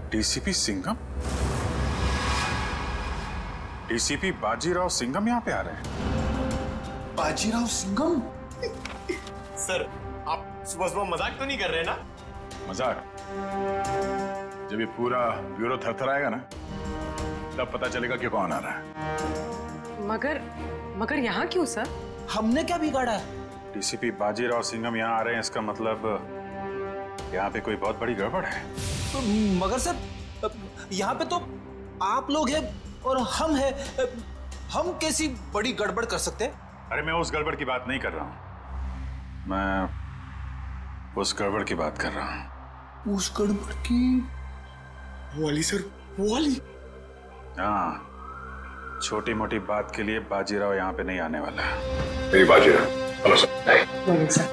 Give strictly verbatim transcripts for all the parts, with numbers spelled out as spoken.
DCP Singham? DCP Bajirao Singham यहाँ पे आ रहे हैं? बाजीराव सिंघम? सर, आप सुबह सुबह मजाक तो नहीं कर रहे ना? मजाक? जब ये पूरा ब्यूरो थरथराएगा ना, तब पता चलेगा कि कौन आ रहा है। मगर मगर यहाँ क्यों सर? हमने क्या बिगाड़ा? डीसीपी बाजीराव सिंघम यहाँ आ रहे हैं, इसका मतलब यहाँ पे कोई बहुत बड़ी गड़बड़ है। तो मगर सर, यहाँ पे तो आप लोग हैं और हम हैं, हम कैसी बड़ी गड़बड़ कर सकते हैं? अरे मैं उस गड़बड़ की बात नहीं कर रहा हूँ, मैं उस गड़बड़ की बात कर रहा हूँ। उस गड़बड़ की? वो वाली सर, वो वाली। हाँ, छोटी मोटी बात के लिए बाजीराव यहाँ पे नहीं आने वाला है। नहीं बाजीराव, हेलो सर। नहीं सर।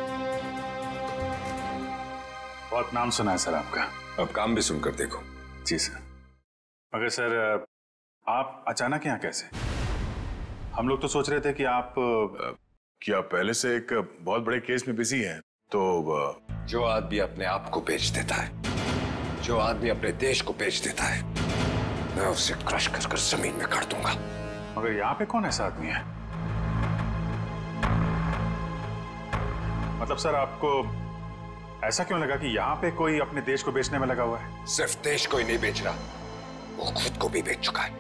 बहुत नाम सुना है सर आपका। अब काम भी सुनकर देखो। जी सर। मगर सर, आप अचानक यहाँ कैसे? हम लोग तो सोच रहे थे कि आप क्या पहले से एक बहुत बड़े केस में बिजी हैं, तो जो आदमी अपने आप को बेच देता है, जो आदमी अपने देश को बेच देता है, मैं उसे क्रश कर कर जमीन में गाड़ दूंगा। मगर यहाँ पे कौन ऐसा आदमी है? मतलब सर, आपको ऐसा क्यों लगा कि यहाँ पे कोई अपने देश को बेचने में लगा हुआ है? सिर्फ देश को ही नहीं बेच रहा, वो खुद को भी बेच चुका है।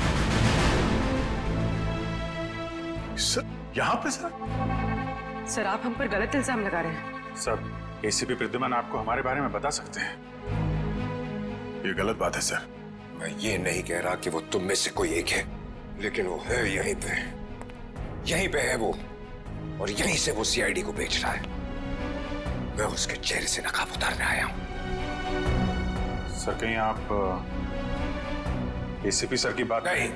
सर, यहाँ पे सर? सर, आप हम पर गलत इल्जाम लगा रहे हैं। सर, एसीपी प्रद्युमन आपको हमारे बारे में बता सकते हैं। ये गलत बात है सर। मैं ये नहीं कह रहा कि वो तुम में से कोई एक है, लेकिन वो है यहीं पे, यहीं पे है वो, और यहीं से वो सीआईडी को बेच रहा है। मैं उसके चेहरे से नकाब उतारने आया हूं। सर, कहीं आप एसीपी सर की बात? नहीं,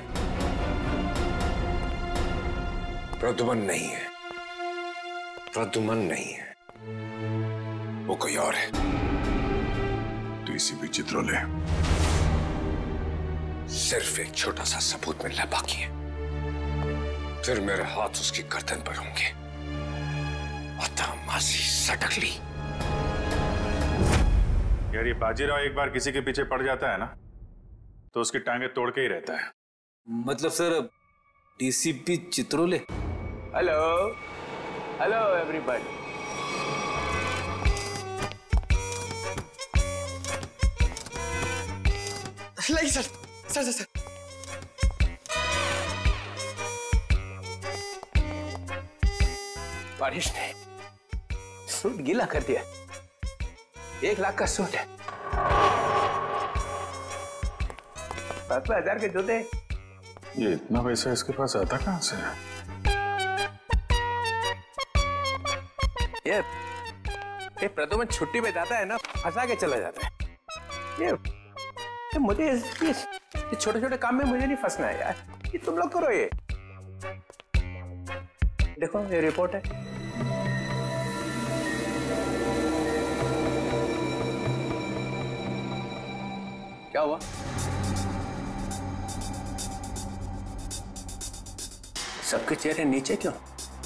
प्रद्युमन नहीं है, प्रद्युमन नहीं है, वो कोई और है। डीसीपी चित्रोले। सिर्फ एक छोटा सा सबूत मिलना बाकी है, फिर मेरे हाथ उसकी गर्दन पर होंगे। अतः मासी सटकली। यार, ये बाजीराव एक बार किसी के पीछे पड़ जाता है ना, तो उसकी टांगे तोड़ के ही रहता है। मतलब sir, DCP Chitrole? Hello hello everybody. लाइए सर, सर सर सर। बारिश ने सूट गीला कर दिया। एक लाख का सूट है, पांच हजार के जूते। ये इतना पैसा इसके पास आता कहां से? ये ये प्रद्युमन छुट्टी पे जाता है ना, फंसा के चला जाता है। ये, ये मुझे ये छोटे छोटे काम में मुझे नहीं फंसना है यार। ये तुम लोग करो। ये देखो, ये रिपोर्ट है। क्या हुआ? सबके चेहरे नीचे क्यों?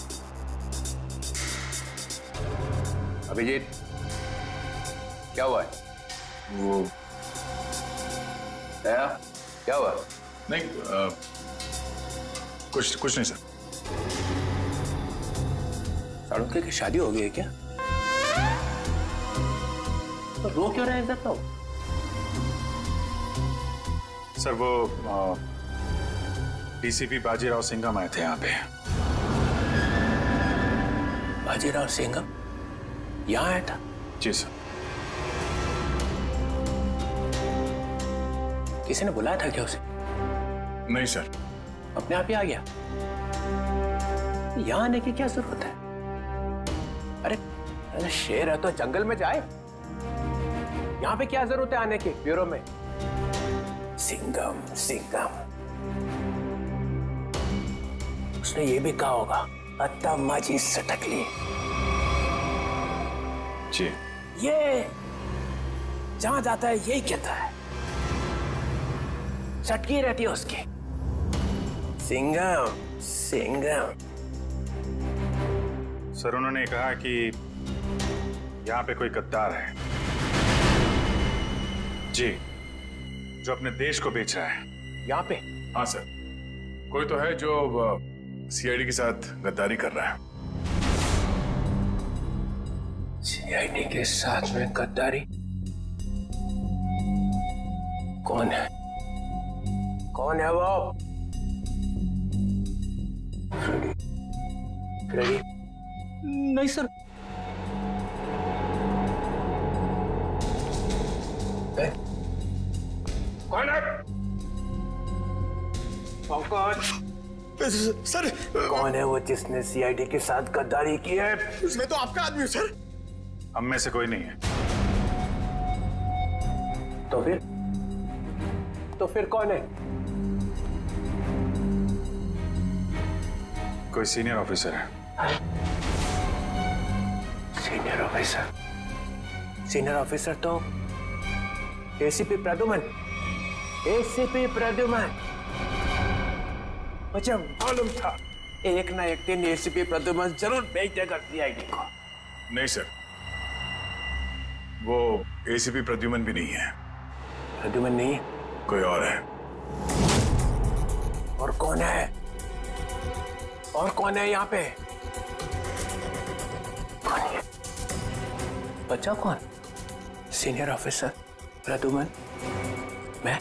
अभिजीत, क्या हुआ है? वो दया, क्या हुआ? नहीं, आ, कुछ कुछ नहीं सर। साड़ुके की शादी हो गई है क्या? तो रो क्यों रहे हैं इधर? तो सर, वो डीसीपी बाजीराव सिंघम आए थे यहाँ पे। बाजीराव सिंघम यहाँ आया था? जी सर। किसी ने बुलाया था क्या उसे? नहीं सर। अपने आप ही आ गया? यहाँ आने की क्या जरूरत है? अरे अरे शेर है तो जंगल में जाए। यहाँ पे क्या जरूरत है आने की ब्यूरो में? सिंघम सिंघम, उसने ये भी कहा होगा, अत्ता माजी सटकली। जी। ये जहां जाता है यही कहता है, चटकी रहती है उसकी। सिंघम सिंघम। सर, उन्होंने कहा कि यहाँ पे कोई गद्दार है। जी। जो अपने देश को बेच रहा है। यहाँ पे? हाँ सर, कोई तो है जो सीआईडी के साथ गद्दारी कर रहा है। सीआईडी के साथ में गद्दारी? कौन है? कौन है वो? फ्रेडी? फ्रेडी? नहीं सर। कौन है? कौन? सर कौन है वो जिसने सीआईडी के साथ गद्दारी की है? मैं तो आपका आदमी हूँ सर। हम में से कोई नहीं है। तो फिर तो फिर कौन है? कोई सीनियर ऑफिसर है। Senior officer? सीनियर ऑफिसर तो एसीपी प्रद्युमन। एसीपी प्रद्युमन, मुझे मालूम था एक ना एक दिन एसीपी प्रद्युमन जरूर भेज देगा सीआईडी को। नहीं सर, वो एसीपी प्रद्युमन भी नहीं है। प्रद्युमन नहीं है? कोई और है। और कौन है? और कौन है यहाँ पे? कौन है? बच्चा कौन? सीनियर ऑफिसर प्रद्युमन, मैं?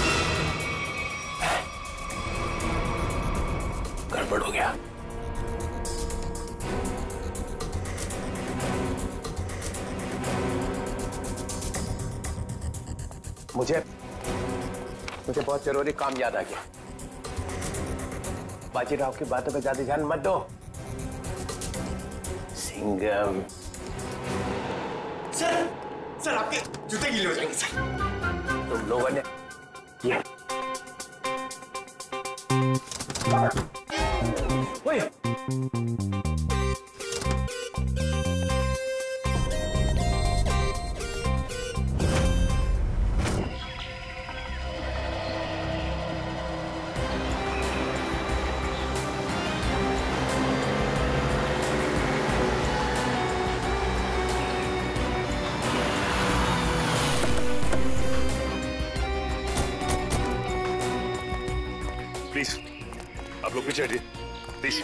गड़बड़ हो गया। मुझे मुझे बहुत जरूरी काम याद आ गया। बाजीराव की बातों पे ज्यादा ध्यान मत दो। सिंघम। सर सर आपके जूते गीले हो जाएंगे सर। तुम लोगों ने ये ओए प्लीज आप लोग पीछे हटिए प्लीज।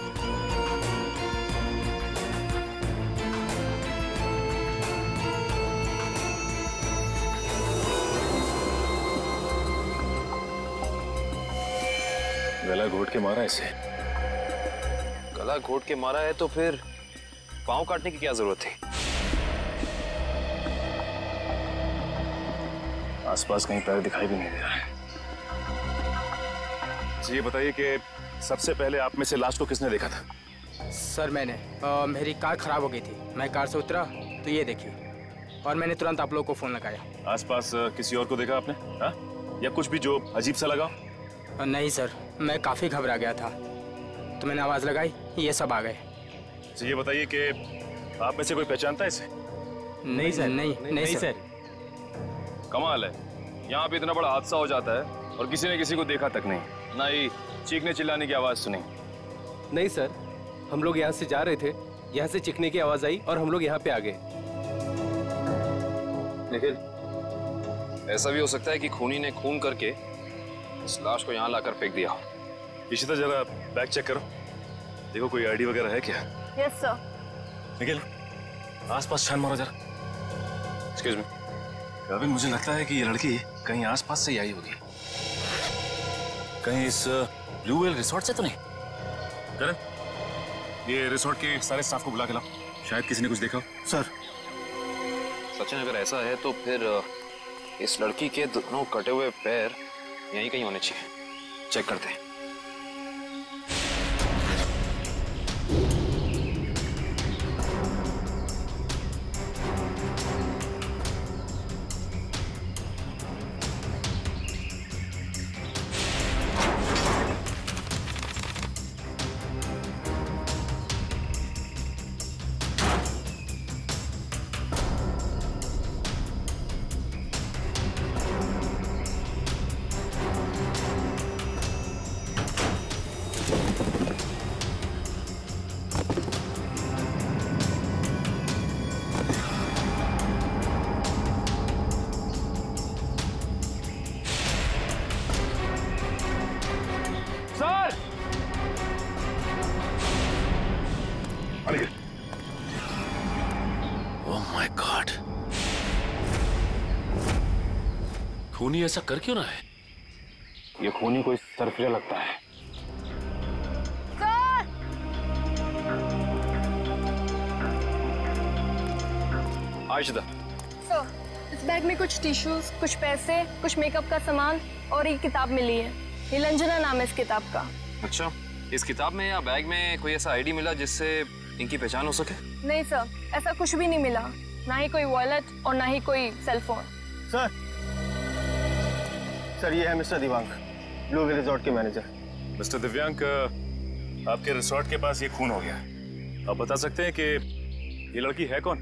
गला घोट के मारा इसे। गला घोट के मारा है तो फिर पांव काटने की क्या जरूरत थी? आसपास कहीं पैर दिखाई भी नहीं दे रहा है। तो ये बताइए कि सबसे पहले आप में से लाश को किसने देखा था? सर मैंने आ, मेरी कार खराब हो गई थी, मैं कार से उतरा तो ये देखिए और मैंने तुरंत आप लोगों को फोन लगाया। आसपास किसी और को देखा आपने? हा? या कुछ भी जो अजीब सा लगा? आ, नहीं सर, मैं काफी घबरा गया था तो मैंने आवाज लगाई, ये सब आ गए। तो ये बताइए कि आप में से कोई पहचानता है इसे? नहीं सर, नहीं नहीं, नहीं सर। कमाल है, यहाँ पे इतना बड़ा हादसा हो जाता है और किसी ने किसी को देखा तक नहीं, ना ही चीखने चिल्लाने की आवाज सुनी। नहीं सर, हम लोग यहाँ से जा रहे थे, यहाँ से चीखने की आवाज आई और हम लोग यहाँ पे आ गए। लेकिन ऐसा भी हो सकता है कि खूनी ने खून करके इस लाश को यहाँ लाकर फेंक दिया। इशिता जरा बैग चेक करो, देखो कोई आईडी वगैरह है क्या? Yes sir. निखिल आसपास छान मारो जरा। एक्सक्यूज मी, अभी मुझे लगता है कि ये लड़की कहीं आसपास से ही आई होगी। कहीं इस ब्लू वेल रिसोर्ट से तो नहीं? करण, ये रिसोर्ट के सारे स्टाफ को बुला के लाओ, शायद किसी ने कुछ देखा हो। सर। सचिन अगर ऐसा है तो फिर इस लड़की के दोनों कटे हुए पैर यहीं कहीं होने चाहिए, चेक करते हैं। खूनी ऐसा कर क्यों रहा है? ये खूनी कोई सरफिरा लगता है। आयशा, सर, इस बैग में कुछ टिश्यूज, कुछ पैसे, कुछ मेकअप का सामान और एक किताब मिली है। नीलंजना नाम है इस किताब का। अच्छा, इस किताब में या बैग में कोई ऐसा आईडी मिला जिससे इनकी पहचान हो सके? नहीं सर, ऐसा कुछ भी नहीं मिला, ना ही कोई वॉलेट और ना ही कोई सेल फोन। सर सर ये है mister Divyank, blue hill resort के मैनेजर। मिस्टर दिव्यांक, आपके रिसोर्ट के पास ये खून हो गया। आप बता सकते हैं कि ये लड़की है कौन?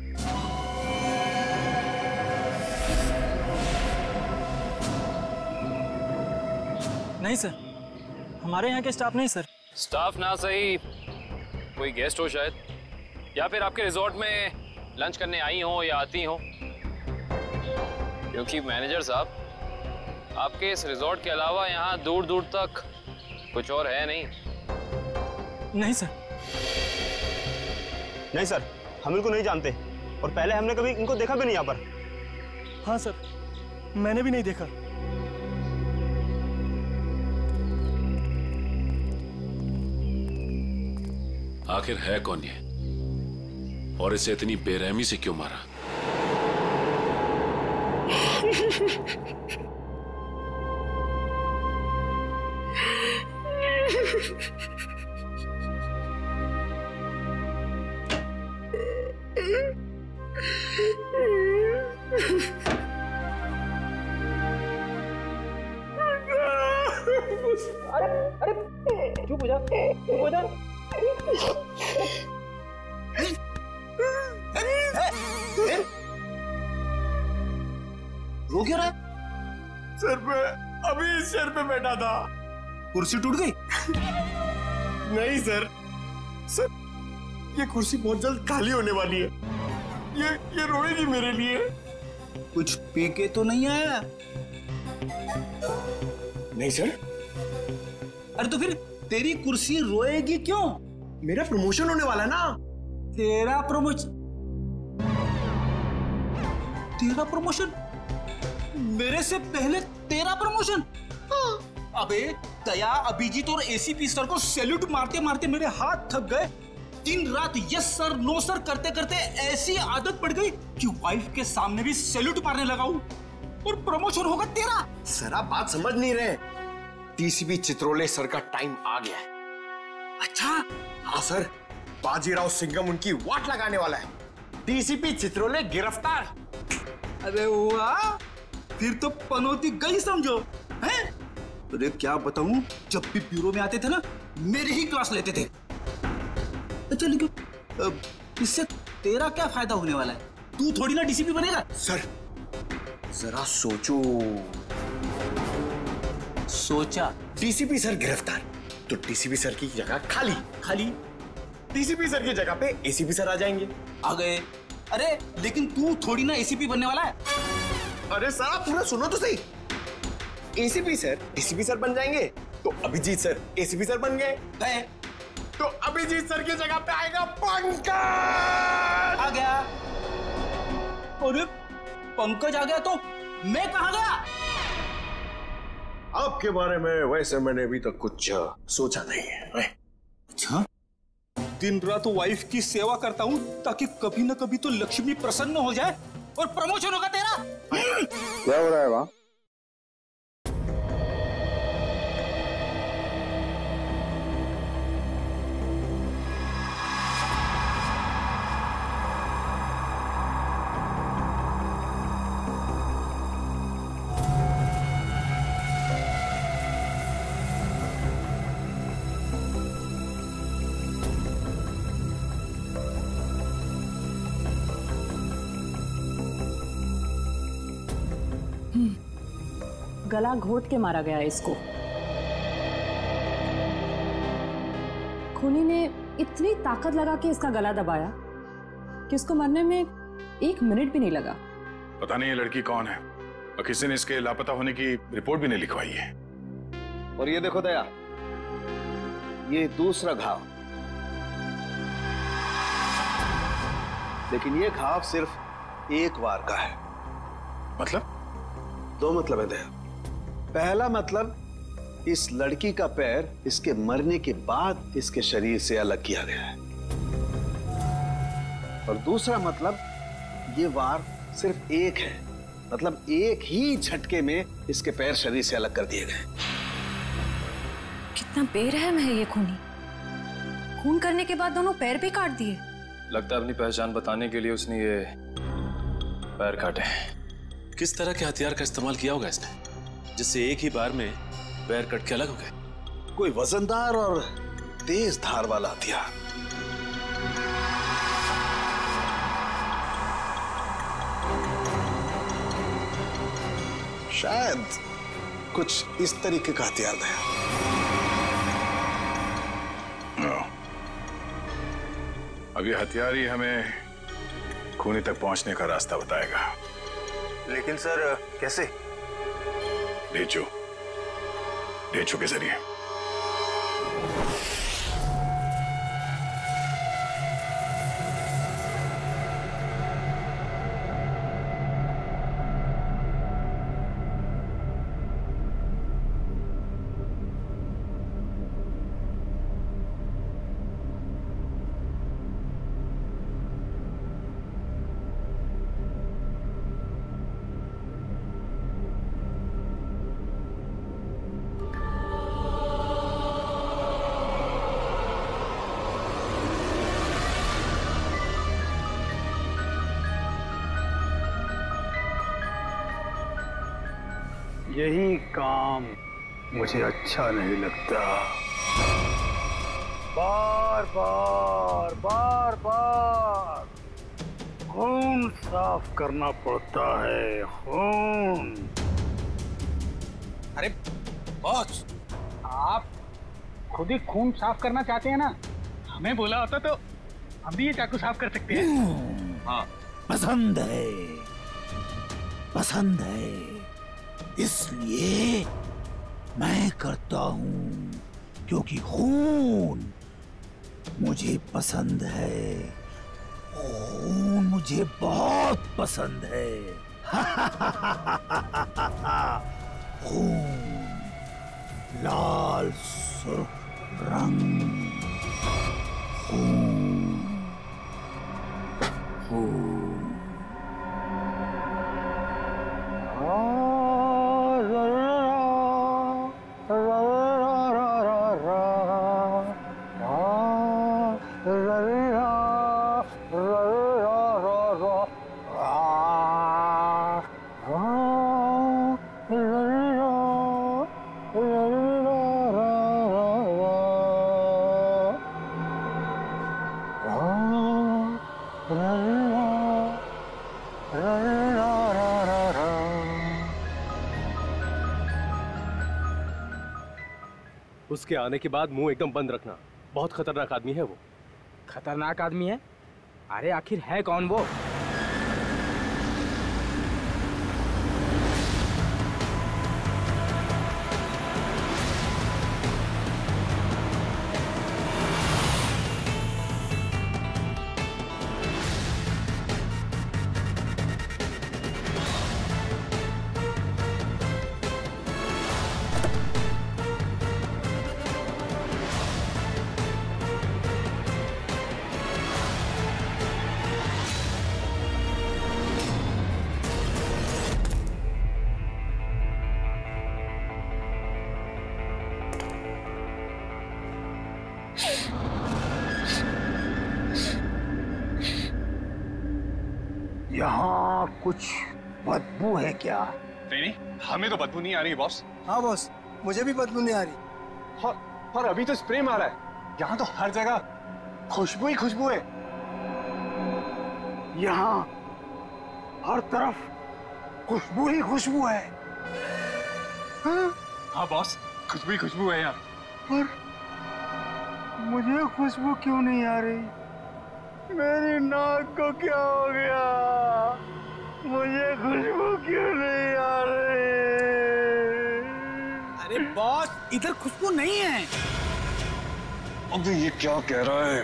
नहीं सर, हमारे यहाँ के स्टाफ नहीं सर। स्टाफ ना सही, कोई गेस्ट हो शायद, या फिर आपके रिजॉर्ट में लंच करने आई हो या आती हो। क्योंकि मैनेजर साहब, आपके इस रिजॉर्ट के अलावा यहाँ दूर दूर तक कुछ और है नहीं। नहीं सर। नहीं सर, हम इनको नहीं जानते और पहले हमने कभी इनको देखा भी नहीं यहाँ पर। हाँ सर, मैंने भी नहीं देखा। आखिर है कौन ये और इसे इतनी बेरहमी से क्यों मारा? अरे अरे चुप हो जा, चुप हो जा। रो क्यों रहा है? सर पे अभी इस चेयर पे बैठा था, कुर्सी टूट गई? नहीं सर, सर ये कुर्सी बहुत जल्द खाली होने वाली है। ये ये रोएगी मेरे लिए। कुछ पी के तो नहीं आया? नहीं सर। अरे तो फिर तेरी कुर्सी रोएगी क्यों? मेरा प्रमोशन होने वाला है ना। तेरा प्रमोशन? तेरा प्रमोशन? मेरे से पहले तेरा प्रमोशन? अबे दया, अभिजीत और एसीपी सर को सैल्यूट मारते मारते मेरे हाथ थक गए। दिन रात यस सर नो सर करते करते ऐसी आदत पड़ गई कि वाइफ के सामने भी सैल्यूट मारने लगा हूं, और प्रमोशन होगा तेरा। सर आप बात समझ नहीं रहे। टीसीपी चित्रोले सर का टाइम आ गया है। अच्छा? हाँ सर, बाजीराव सिंघम उनकी वाट लगाने वाला है। टीसीपी चित्रोले गिरफ्तार। अरे वाह, फिर तो पनौती गई समझो। हैं? अरे क्या बताऊं, जब भी ब्यूरो में आते थे ना, मेरी ही क्लास लेते थे। अच्छा लेकिन इससे तेरा क्या फायदा होने वाला है? तू थोड़ी ना डीसीपी बनेगा। सर जरा सोचो। सोचा? डीसीपी सर गिरफ्तार तो डीसीपी सर की जगह खाली। खाली? डीसीपी सर की जगह पे एसीपी सर आ जाएंगे। आ गए। अरे लेकिन तू थोड़ी ना एसीपी बनने वाला है। अरे सर आप पूरा सुनो तो सही। एसीपी सर डीसीपी सर बन जाएंगे तो अभिजीत सर एसीपी सर बन गए, गए तो अभिजीत सर की जगह पे आएगा पंकज। आ गया। अरे पंकज आ गया तो मैं कहां गया? आपके बारे में वैसे मैंने अभी तक कुछ सोचा नहीं है। अच्छा, दिन रात वाइफ की सेवा करता हूं ताकि कभी ना कभी तो लक्ष्मी प्रसन्न हो जाए और प्रमोशन होगा तेरा। क्या हो रहा है वहां? गला घोट के मारा गया है इसको। खूनी ने इतनी ताकत लगा के इसका गला दबाया कि उसको मरने में एक मिनट भी नहीं लगा। पता नहीं ये लड़की कौन है और किसी ने इसके लापता होने की रिपोर्ट भी नहीं लिखवाई है। और ये देखो दया, ये दूसरा घाव, लेकिन ये घाव सिर्फ एक बार का है। मतलब? दो मतलब है दया। पहला मतलब इस लड़की का पैर इसके मरने के बाद इसके शरीर से अलग किया गया है, और दूसरा मतलब ये वार सिर्फ एक है, मतलब एक ही झटके में इसके पैर शरीर से अलग कर दिए गए। कितना बेरहम है ये खूनी। खून करने के बाद दोनों पैर भी काट दिए। लगता है अपनी पहचान बताने के लिए उसने ये पैर काटे। किस तरह के हथियार का इस्तेमाल किया होगा इसने, जिससे एक ही बार में पैर कट के अलग हो गए? कोई वजनदार और तेज धार वाला हथियार। शायद कुछ इस तरीके का हथियार है। अब ये हथियार ही हमें खूनी तक पहुंचने का रास्ता बताएगा। लेकिन सर कैसे? डेचू, डेचू के जरिए। यही काम मुझे अच्छा नहीं लगता। बार बार बार बार खून साफ करना पड़ता है, खून। अरे बॉस, आप खुद ही खून साफ करना चाहते हैं ना? हमें बोला होता तो हम भी ये चाकू साफ कर सकते हैं। हाँ, पसंद है, पसंद है, इसलिए मैं करता हूं, क्योंकि खून मुझे पसंद है, खून मुझे बहुत पसंद है। खून, लाल सुर्ख रंग, खून, खून। उसके आने के बाद मुंह एकदम बंद रखना। बहुत खतरनाक आदमी है वो। खतरनाक आदमी है? अरे आखिर है कौन वो? यहाँ कुछ बदबू है क्या? नहीं नहीं, हमें तो बदबू नहीं आ रही बॉस। हाँ बॉस, मुझे भी बदबू नहीं आ रही। और, और अभी तो स्प्रे मारा है। यहाँ तो हर जगह खुशबू ही खुशबू है। यहाँ हर तरफ खुशबू ही खुशबू है। हाँ, हाँ बॉस, खुशबू ही खुशबू है यहाँ। पर मुझे खुशबू क्यों नहीं आ रही? मेरी नाक को क्या हो गया? मुझे खुशबू क्यों नहीं आ रही? अरे बॉस, इधर खुशबू नहीं है। अबे ये क्या कह रहा है?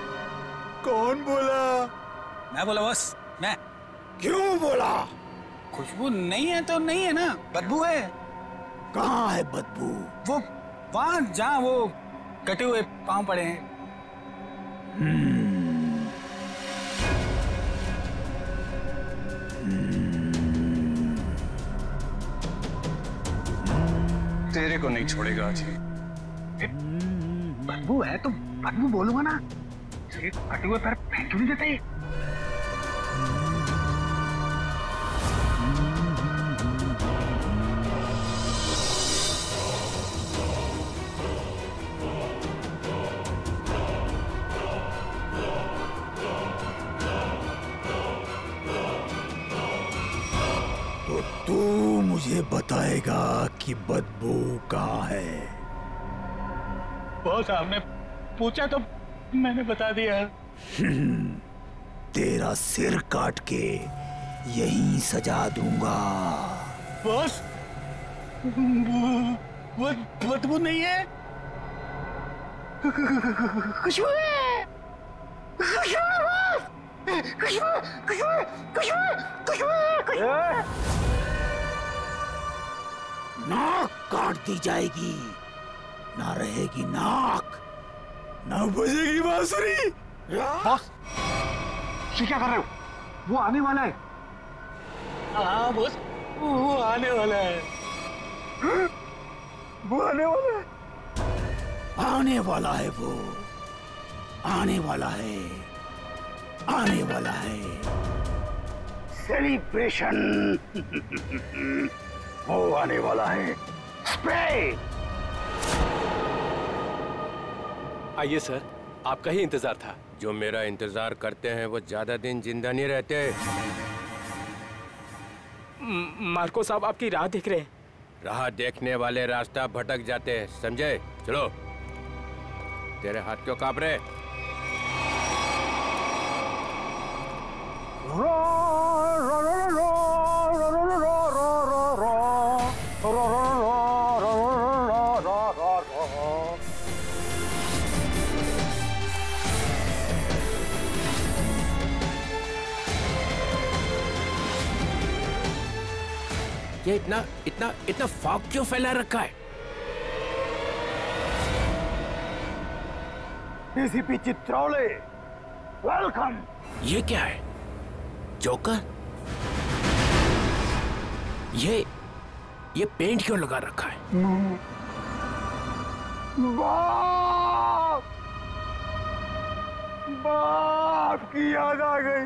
कौन बोला? मैं बोला बॉस, मैं। क्यों बोला? खुशबू नहीं है तो नहीं है ना, बदबू है। कहाँ है बदबू? वो वहां जहाँ वो कटे हुए पांव पड़े हैं। तेरे को नहीं छोड़ेगा आज। बदबू है तो बदबू बोलूंगा ना, कटे हुए पैर फेंक क्यों नहीं देते? तो तू मुझे बताएगा कि बदबू कहाँ है? बॉस आपने पूछा तो मैंने बता दिया। तेरा सिर काट के यहीं सजा दूंगा। बॉस वो बदबू नहीं है, खुशबू है, खुशबू है बॉस, खुशबू खुशबू खुशबू खुशबू खुशबू। नाक काट दी जाएगी, ना रहेगी नाक, ना बजेगी बांसुरी। बॉस ये क्या कर रहे हो? वो आने वाला है। हाँ बॉस वो आने वाला है। वो आने वाला है। आने वाला है वो, आने वाला है, आने वाला है। सेलिब्रेशन वो आने वाला है। स्प्रे। आइए सर, आपका ही इंतजार था। जो मेरा इंतजार करते हैं वो ज्यादा दिन जिंदा नहीं रहते। मार्को साहब आपकी राह देख रहे हैं। राह देखने वाले रास्ता भटक जाते हैं, समझे? चलो। तेरे हाथ क्यों कांप रहे? रो रो रो रो रो रो रो रो रो ये इतना इतना इतना फॉग क्यों फैला रखा है? ACP Chitrole, welcome. ये क्या है? जोकर? ये ये पेंट क्यों लगा रखा है? बाप बाप की याद आ गई।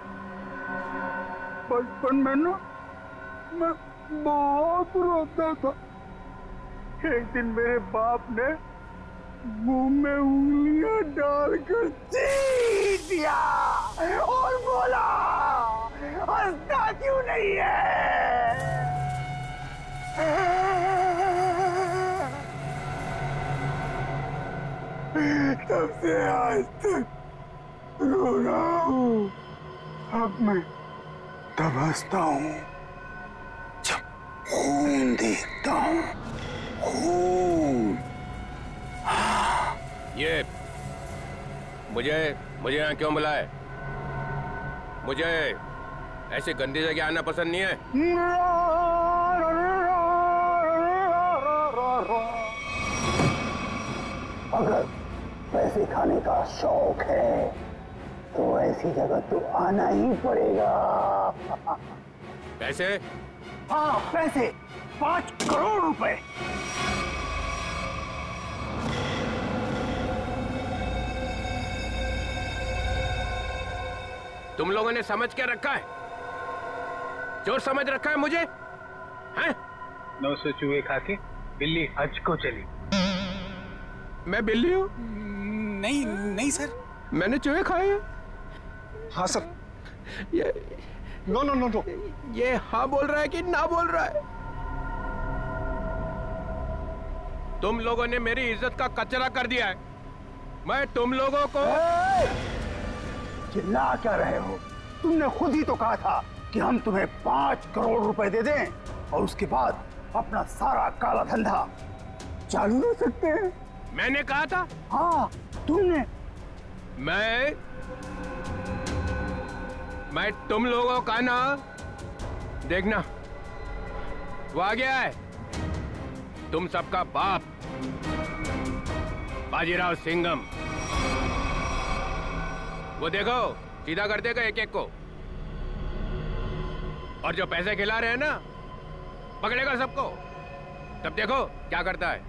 बचपन में ना मैं बहुत रोता था। एक दिन मेरे बाप ने मुंह में उंगलियां डालकर चीर दिया और बोला, हंसता क्यों नहीं है? तब से आज तक रो रहा हूँ। अब मैं तब हंसता हूँ जब खून देखता हूँ। खून। ये मुझे मुझे यहाँ क्यों बुलाए? मुझे ऐसी गंदी जगह आना पसंद नहीं है। अगर पैसे खाने का शौक है तो ऐसी जगह तो आना ही पड़ेगा। पैसे? हाँ पैसे, पांच करोड़ रुपए। तुम लोगों ने समझ क्या रखा है? जो समझ रखा है मुझे, हैं? नौ सौ चूहे खा के बिल्ली हज को चली। मैं बिल्ली हूँ? नहीं नहीं सर, मैंने चूहे खाए हैं। हाँ सर। ये नो नो नो नो ये हाँ बोल रहा है कि ना बोल रहा है? तुम लोगों ने मेरी इज्जत का कचरा कर दिया है। मैं तुम लोगों को चिल्ला क्या रहे हो? तुमने खुद ही तो कहा था कि हम तुम्हें पांच करोड़ रुपए दे दें और उसके बाद अपना सारा काला धंधा चालू रख सकते हैं। मैंने कहा था? हाँ तुमने। मैं मैं तुम लोगों का ना देखना वो आ गया है, तुम सबका बाप बाजीराव सिंघम। वो देखो सीधा कर देगा एक एक को, और जो पैसे खिला रहे हैं ना पकड़ेगा सबको। तब देखो क्या करता है।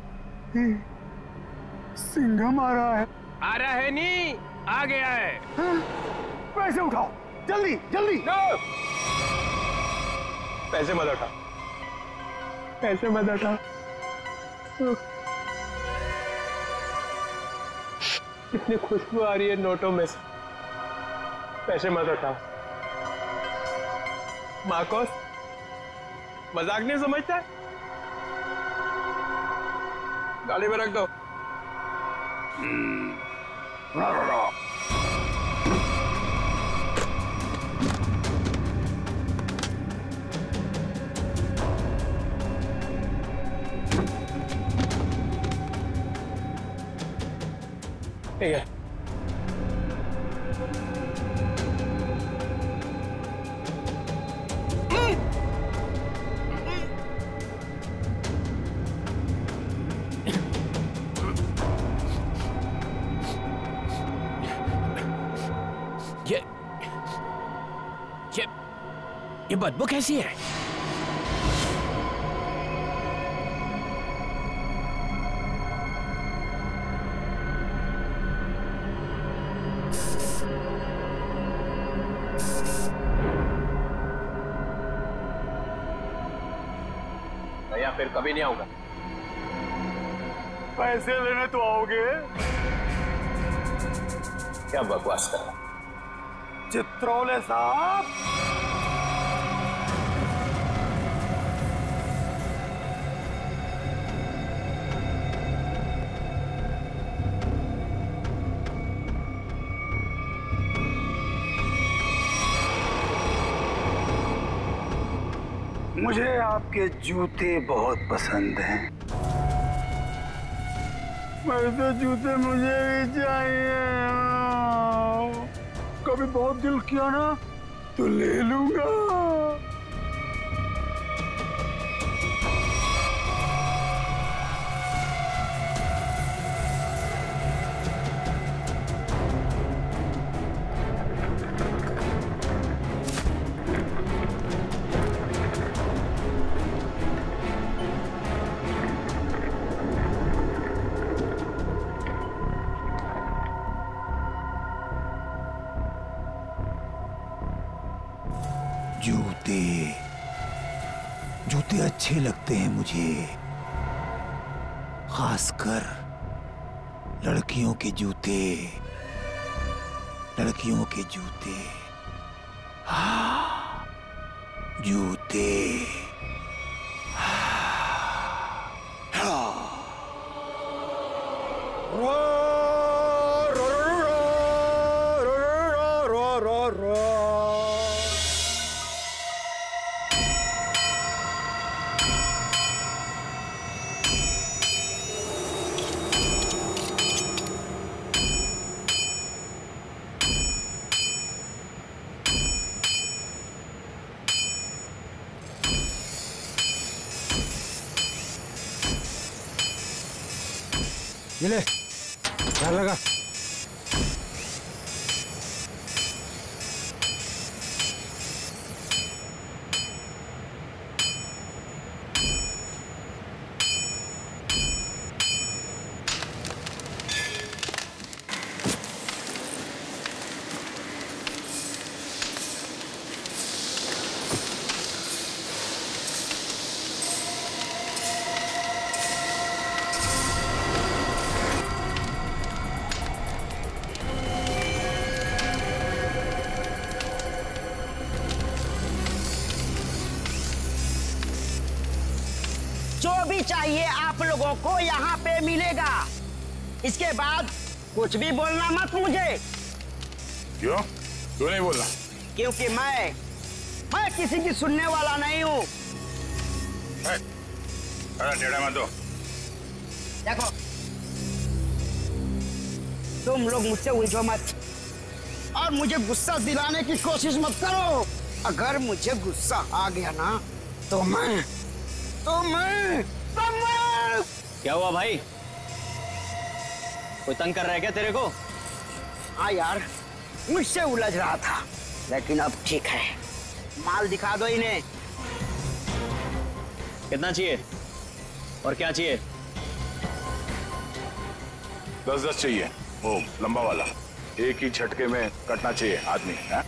सिंघम आ रहा है। आ रहा है नहीं, आ गया है। पैसे उठाओ जल्दी जल्दी। नो! पैसे मत उठा, पैसे मत उठा। कितनी खुशबू आ रही है नोटों में से। पैसे मत उठाओ। मार्कोस मजाक नहीं समझता है? गाड़ी में रख दो। ठीक है। ये ये ये बदबू कैसी है? या फिर कभी नहीं आऊंगा। पैसे लेने तो आओगे? क्या बकवास कर रहा? चित्रोले साहब, मुझे आपके जूते बहुत पसंद हैं। वैसे जूते मुझे भी चाहिए। कभी बहुत दिल किया ना तो ले लूंगा। जूते जूते अच्छे लगते हैं मुझे, खासकर लड़कियों के जूते, लड़कियों के जूते। हाँ, जूते। ये ले, ध्यान लगा। जो भी चाहिए आप लोगों को यहाँ पे मिलेगा। इसके बाद कुछ भी बोलना मत मुझे। क्यों? क्यों नहीं बोलना? क्योंकि मैं मैं किसी की सुनने वाला नहीं हूँ। अरे टेढ़ा मत दो। देखो, तुम लोग मुझसे उलझो मत और मुझे गुस्सा दिलाने की कोशिश मत करो। अगर मुझे गुस्सा आ गया ना तो मैं तो मैं तो मैं क्या हुआ भाई? कोई तंग कर रहा है क्या तेरे को? हाँ यार, मुझसे उलझ रहा था, लेकिन अब ठीक है। माल दिखा दो इन्हें। कितना चाहिए और क्या चाहिए? दस दस चाहिए, वो लंबा वाला, एक ही झटके में कटना चाहिए आदमी है?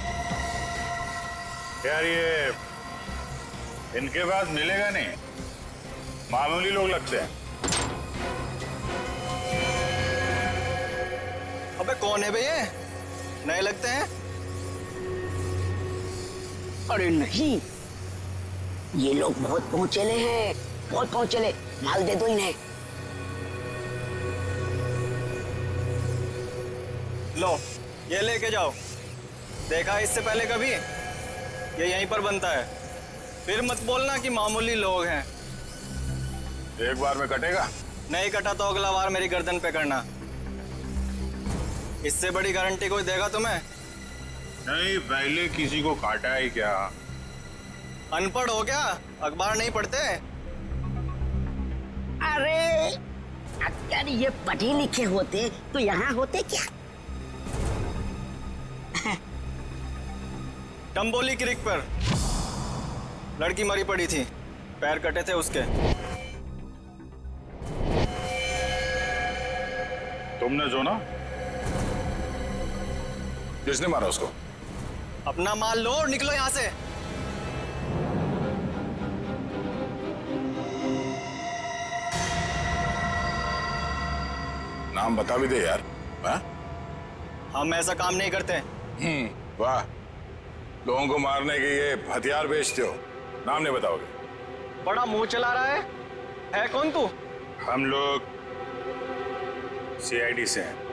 यार ये इनके पास मिलेगा नहीं, मामूली लोग लगते हैं। अबे कौन है बे ये? नए लगते हैं। अरे नहीं, ये लोग बहुत पहुंचेले हैं, बहुत पहुंचेले। माल दे दो इन्हें। लो ये लेके जाओ। देखा इससे पहले कभी? ये यहीं पर बनता है। फिर मत बोलना कि मामूली लोग हैं। एक बार में कटेगा? नहीं कटा तो अगला बार मेरी गर्दन पे करना। इससे बड़ी गारंटी कोई देगा तुम्हें? नहीं, पहले किसी को काटा है क्या? अनपढ़ हो क्या? अखबार नहीं पढ़ते? अरे अगर ये पढ़े लिखे होते तो यहाँ होते क्या? टम्बोली क्रिक पर लड़की मरी पड़ी थी, पैर कटे थे उसके। तुमने जो ना? किसने मारा उसको? अपना माल लो और निकलो यहाँ से। नाम बता भी दे यार। हा? हम ऐसा काम नहीं करते। हम्म, वाह, लोगों को मारने के ये हथियार बेचते हो, नाम नहीं बताओगे? बड़ा मुंह चला रहा है। है कौन तू? हम लोग सीआईडी से हैं।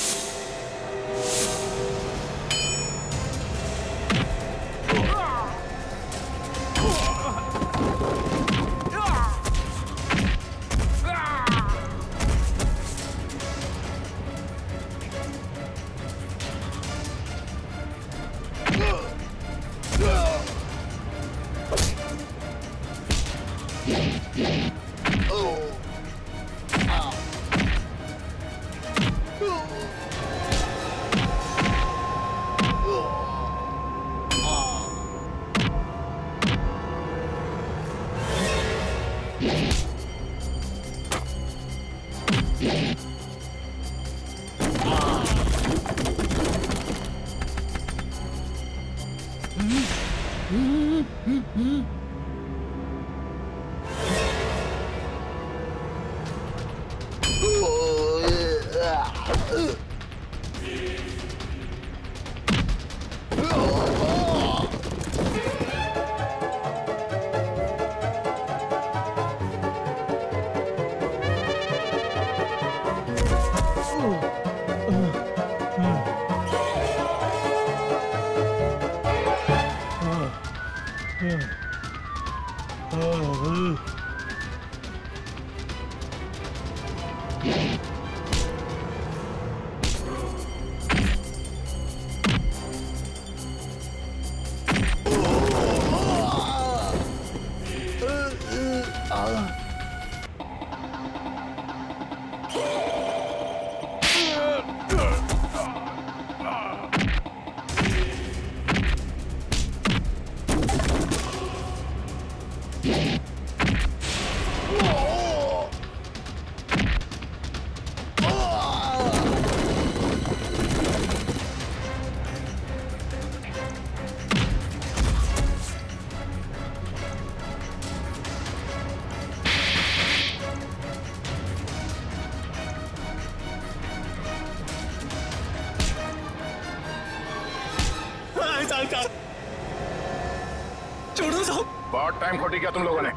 बहुत टाइम खोटी किया तुम लोगों ने।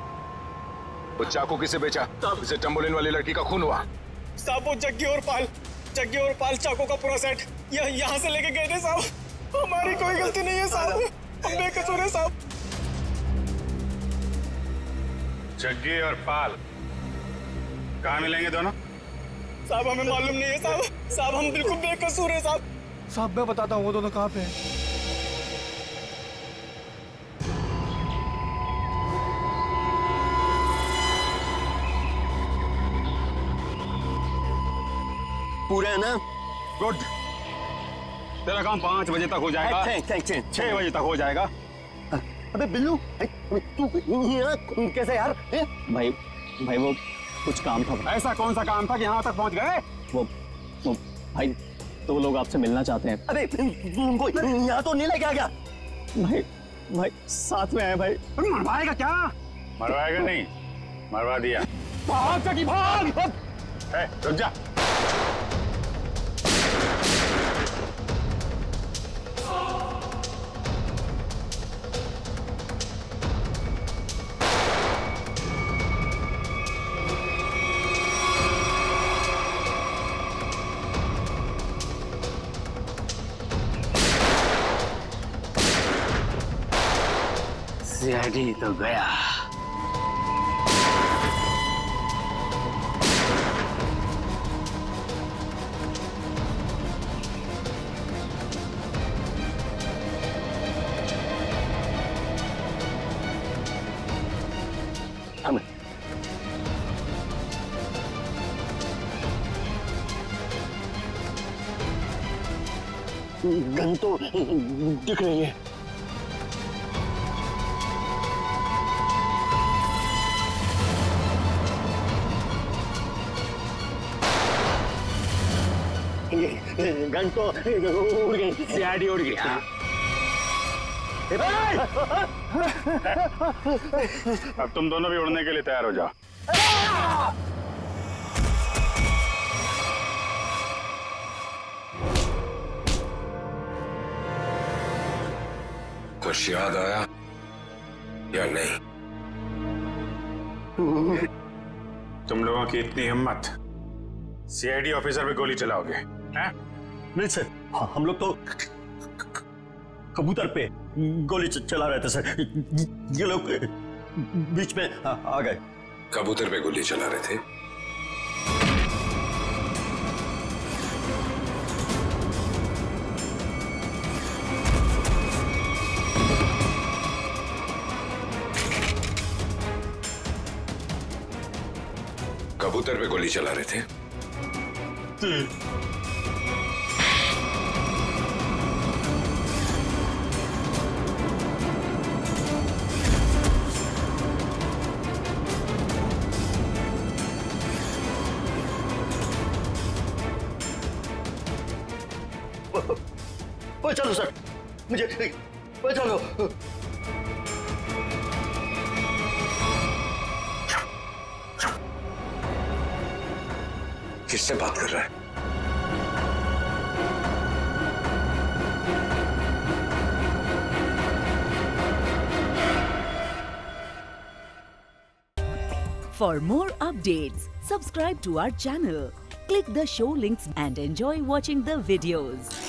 वो चाकू किसे बेचा? इसे टम्बोलिन वाली लड़की का खून हुआ। साहब वो जग्गी और पाल, जग्गी और पाल चाकू का पूरा सेट यह यहाँ से लेके गए थे साहब। हमारी कोई गलती नहीं है साहब, हम बेकसूर हैं साहब। जग्गी और पाल कहाँ मिलेंगे दोनों? साहब हमें मालूम नहीं है साहब, साहब हम बिल्कुल बेकसूर हैं साहब। साहब मैं बताता हूँ वो दोनों कहाँ पे हैं। पूरे हैं ना? गुड। तेरा काम पाँच बजे तक हो जाएगा। छह बजे तक हो जाएगा। अबे बिल्लू, तू कैसे यार? भाई भाई वो कुछ काम था। ऐसा कौन सा काम था कि यहाँ तक पहुँच गए? वो वो भाई दो लोग आपसे मिलना चाहते हैं। अरे उनको यहाँ तो नहीं लेके आ गया? भाई भाई साथ में आए भाई। मरवाएगा क्या? मरवाएगा नहीं, मरवा दिया। भाग सकी भाग। रुक जा। सीआईडी तो गया। हम गन तो दिख रही है। गन तो उड़ गई, सीआईडी उड़ गई। अब तुम दोनों भी उड़ने के लिए तैयार हो जाओ। कुछ याद आया या नहीं? तुम लोगों की इतनी हिम्मत, सीआईडी ऑफिसर पे गोली चलाओगे? हैं? नहीं सर, हम लोग तो कबूतर पे गोली चला रहे थे सर। ये लोग बीच में आ गए। कबूतर पे गोली चला रहे थे? कबूतर पे गोली चला रहे थे? ओ चलो सर, मुझे ओ चलो। किससे बात कर रहा है? For more updates, subscribe to our channel, click the show links and enjoy watching the videos.